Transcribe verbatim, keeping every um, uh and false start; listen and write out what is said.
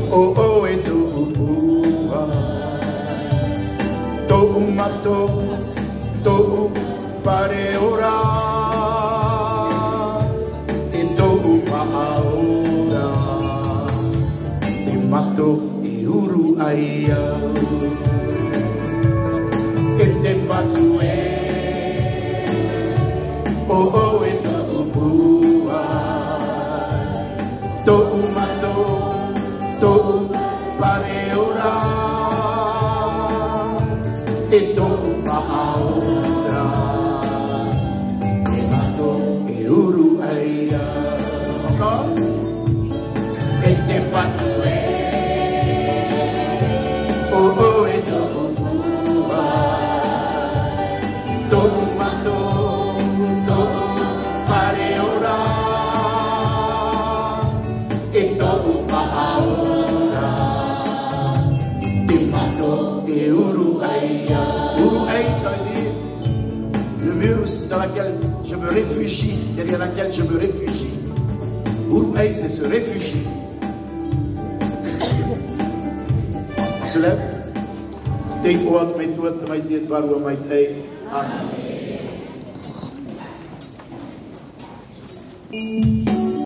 o o e tu ua to mato to pare ora e to whaora te mato e uru aia e te whatu e o o e tu ua to mato to pare ora e to whaora e mato e uru aia e te whatu e o o e to ua to mato to pare ora e to whaora te mato e uru aia. Uru aia, ça veut dire le mur dans lequel je me réfugie, derrière lequel je me réfugie. Uru aia, c'est se réfugier. On se lève. Take what my tuat, my dear, varu, my day. Amen.